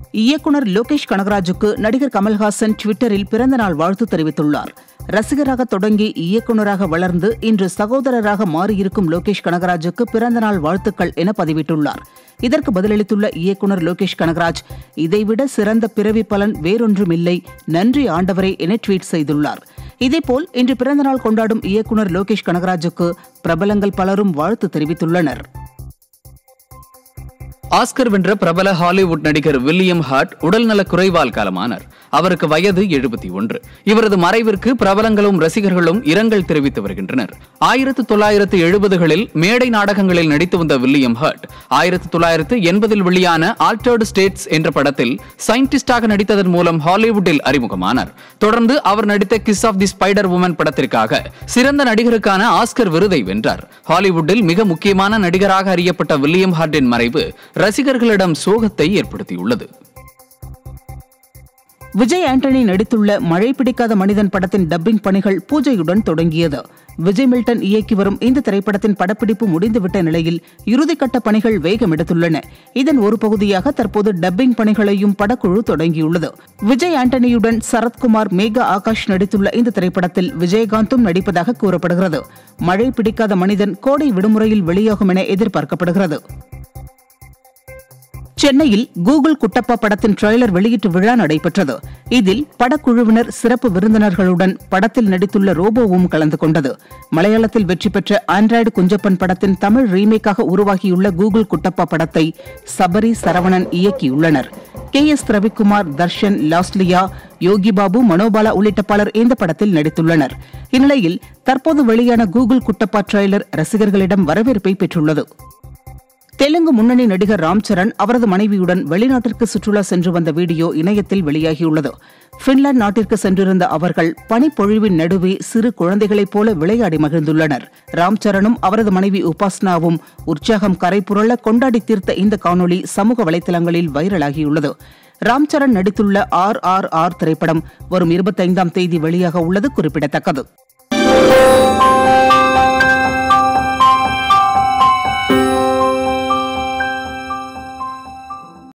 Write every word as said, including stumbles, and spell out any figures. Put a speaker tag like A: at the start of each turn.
A: இயக்குனர் லோகேஷ் கனகராஜுக்கு நடிகர் கமல்ஹாசன் ட்விட்டரில் பிறந்தநாள் வாழ்த்து தெரிவித்துள்ளார். ரசிகராக தொடங்கி இயக்குநராக வளர்ந்து இன்று சகோதரராக மாறியிருக்கும் லோகேஷ் கனகராஜுக்கு பிறந்தநாள் வாழ்த்துக்கள் என பதிவிட்டுள்ளார். இதற்கு பதிலளித்துள்ள இயக்குனர் லோகேஷ் கனகராஜ், இதைவிட சிறந்த பிறவி பலன் வேறொன்றுமில்லை, நன்றி ஆண்டவரே என ட்வீட் செய்துள்ளார். இதேபோல் இன்று பிறந்தநாள் கொண்டாடும் இயக்குனர் லோகேஷ் கனகராஜுக்கு பிரபலங்கள் பலரும் வாழ்த்து தெரிவித்துள்ளனர்.
B: ஆஸ்கர் வென்ற பிரபல ஹாலிவுட் நடிகர் வில்லியம் ஹார்ட் உடல்நலக் குறைவால் காலமானார். அவருக்கு வயது எழுபத்தி ஒன்று. இவரது மறைவிற்கு பிரபலங்களும் ரசிகர்களும் இரங்கல் தெரிவித்து வருகின்றனர். ஆயிரத்து தொள்ளாயிரத்து எழுபதுகளில் மேடை நாடகங்களில் நடித்து வந்த வில்லியம் ஹார்ட் ஆயிரத்து தொள்ளாயிரத்து எண்பதில் வெளியான ஆல்டர்டு ஸ்டேட்ஸ் என்ற படத்தில் சயின்டிஸ்டாக நடித்ததன் மூலம் ஹாலிவுட்டில் அறிமுகமானார். தொடர்ந்து அவர் நடித்த Kiss of the Spider Woman படத்திற்காக சிறந்த நடிகருக்கான ஆஸ்கர் விருதை வென்றார். ஹாலிவுட்டில் மிக முக்கியமான நடிகராக அறியப்பட்ட வில்லியம் ஹார்ட்டின் மறைவு ரசிகர்களிடம் சோகத்தை ஏற்படுத்தியுள்ளது.
A: விஜய் ஆண்டனி நடித்துள்ள மழை பிடிக்காத மனிதன் படத்தின் டப்பிங் பணிகள் பூஜையுடன் தொடங்கியது. விஜய் மில்டன் இயக்கி வரும் இந்த திரைப்படத்தின் படப்பிடிப்பு முடிந்துவிட்ட நிலையில் இறுதிக்கட்ட பணிகள் வேகம் எடுத்துள்ளன. இதன் ஒரு பகுதியாக தற்போது டப்பிங் பணிகளையும் படக்குழு தொடங்கியுள்ளது. விஜய் ஆண்டனியுடன் சரத்குமார், மேகா ஆகாஷ் நடித்துள்ள இந்த திரைப்படத்தில் விஜயகாந்தும் நடிப்பதாக கூறப்படுகிறது. மழை பிடிக்காத மனிதன் கோடை விடுமுறையில் வெளியாகும் என எதிர்பார்க்கப்படுகிறது. சென்னையில் கூகுள் குட்டப்பா படத்தின் ட்ரெய்லர் வெளியீட்டு விழா நடைபெற்றது. இதில் படக்குழுவினர் சிறப்பு விருந்தினர்களுடன் படத்தில் நடித்துள்ள ரோபோவும் கலந்து கொண்டது. மலையாளத்தில் வெற்றி பெற்ற ஆண்ட்ராய்டு குஞ்சப்பன் படத்தின் தமிழ் ரீமேக்காக உருவாகியுள்ள கூகுள் குட்டப்பா படத்தை சபரி சரவணன் இயக்கியுள்ளனர். கே எஸ் ரவிக்குமார், தர்ஷன், லாஸ்லியா, யோகி பாபு, மனோபாலா உள்ளிட்ட பலர் இந்த படத்தில் நடித்துள்ளனர். இந்நிலையில் தற்போது வெளியான கூகுள் குட்டப்பா ட்ரெய்லர் ரசிகர்களிடம் வரவேற்பை பெற்றுள்ளது. தெலுங்கு முன்னணி நடிகர் ராம் சரண் அவரது மனைவியுடன் வெளிநாட்டிற்கு சுற்றுலா சென்று வந்த வீடியோ இணையத்தில் வெளியாகியுள்ளது. பின்லாந்து நாட்டிற்கு சென்றிருந்த அவர்கள் பனிப்பொழிவின் நடுவே சிறு குழந்தைகளைப் போல விளையாடி மகிழ்ந்துள்ளனர். ராம் சரணும் அவரது மனைவி உபாஸ்னாவும் உற்சாகம் கரைபுரள கொண்டாடி தீர்த்த இந்த காணொலி சமூக வலைதளங்களில் வைரலாகியுள்ளது. ராம் சரண் நடித்துள்ள ஆர் ஆர் ஆர் திரைப்படம் வரும் இருபத்தைந்தாம் தேதி வெளியாக உள்ளது குறிப்பிடத்தக்கது.